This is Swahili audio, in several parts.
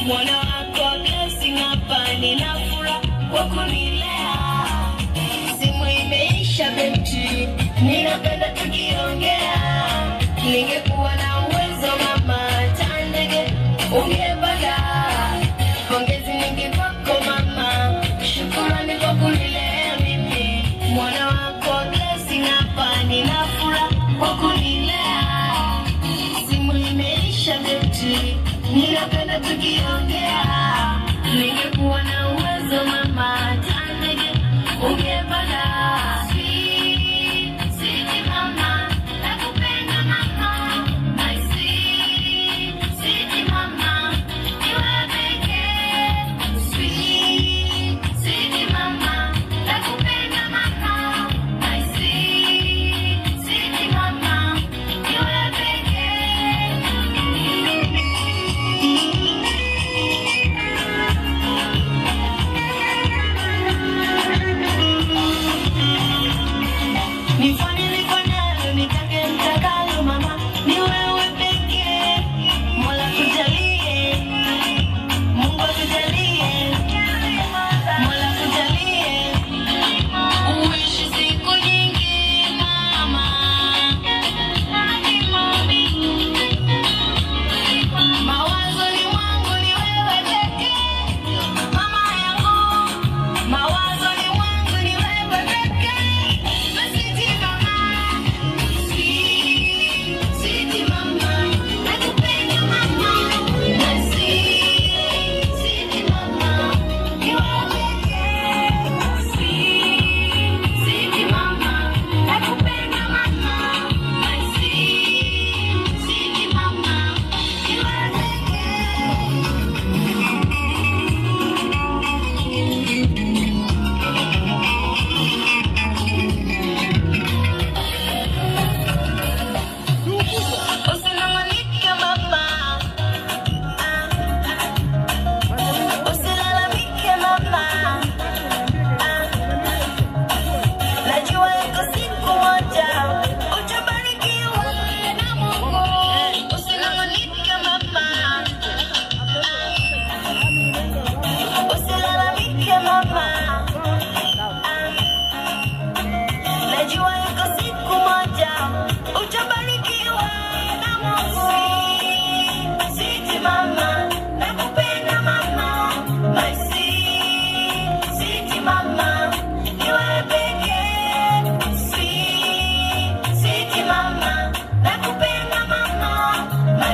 Mwana wako blessing hapa nina furaha kwa kunilea. Simu imeisha betri, ninapenda tukiongea. Ningekuwa na uwezo mama tandege ungepanda. Pongezi nyingi kwako mama, shukrani kwa kunilea mimi. Mwana wako blessing hapa nina furaha kwa kunilea. Simu imeisha betri, ninapenda tukiongea. Ningekuwa na uwezo mama tandege ungepanda. Sweet mama, nakupenda mama. My sweet mama, you are pekee. Sweet mama, nakupenda mama. My sweet mama, you are pekee. Nifanye nifanyalo, nitake nitakalo mama, ni wewe pekee. Mola kujalie, Mungu akujalie, Mola kujalie, uishi siku nyingi mama. Mawazoni mwangu ni wewe pekee, mama yangu. Mawazoni mwangu ni wewe pekee. Sweet mama, sweet mama, nakupenda mama. My sweet mama, you are pekee. Sweet mama, nakupenda mama. My sweet mama, you are usilalamike mama, usilalamike mama. Najua iko siku moja utabarikiwa na Mungu. Usilalamike mama, usilalamike mama. Najua iko siku moja utabarikiwa na Mungu. Sweet mama, nakupenda mama. My sweet mama, you are pekee. Sweet mama, nakupenda mama. My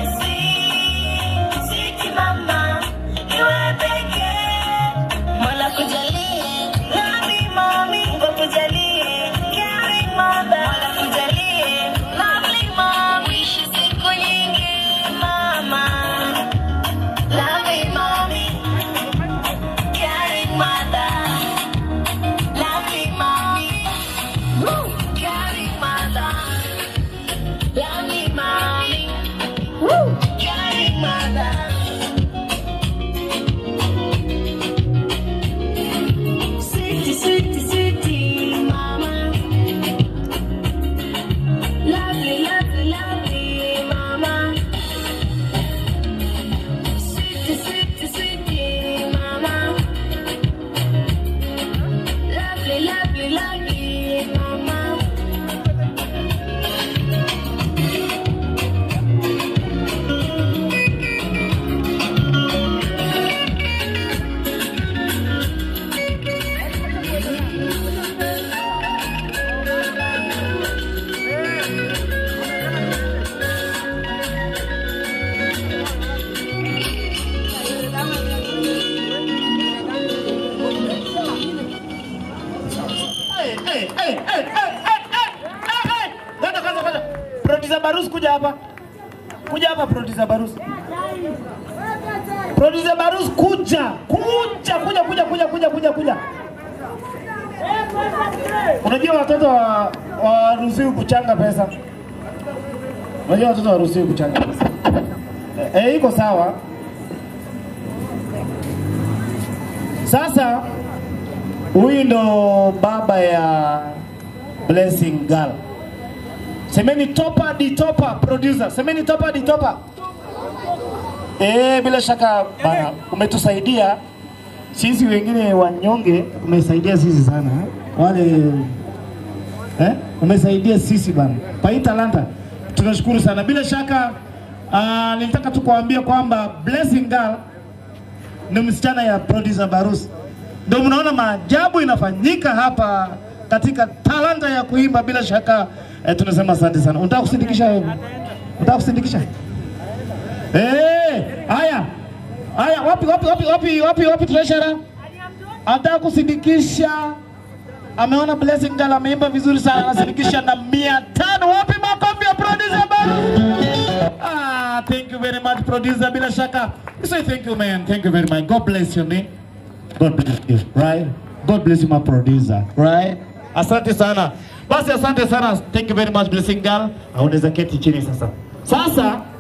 sweet mama, you are pekee. Mola kujalie, love mommy, Mungu kujalie, caring mother. Mola kujalie, lovely mom, ishi siku nyingi mama. Lovely mommy, caring mother. Lovely mommy, woo, caring mother. Lovely mommy, woo, caring mother. Sweetie mama. Lovely mama. Sweetie mama. Lovely mama. Producer Barus kuja hapa. Kuja hapa producer Barus. Producer Barus kuja. Unajua watoto waruhusiwi kuchanga pesa. Unajua watoto waruhusiwi kuchanga pesa. Iko sawa. Sasa huyu ndo baba ya Blessing Girl. Semeni topa di topa producer. Semeni topa di topa. Bila shaka bana, umetusaidia sisi wengine wanyonge, umesaidia sisi sana. Wale umesaidia sisi bana. Pai Talanta, tunashukuru sana. Bila shaka nilitaka tu kuambia kwamba Blessing Girl ni msichana ya producer Barus. Ndio mnaona maajabu inafanyika hapa katika talanta ya kuimba. Bila shaka tunasema asante sana. Unataka kusindikisha wewe? Unataka kusindikisha? Haya. Wapi treasurer? Anataka kusindikisha. Ameona Blessing Girl ameimba vizuri sana, anasindikisha na 500. Wapi makofi ya producer Barus? Thank you very much producer. Bila shaka we say thank you man, thank you very much. God bless you man. God bless you, right? God bless you my producer, right? Asante sana. Basi asante sana. Thank you very much Blessing Girl. Unaweza keti chini sasa.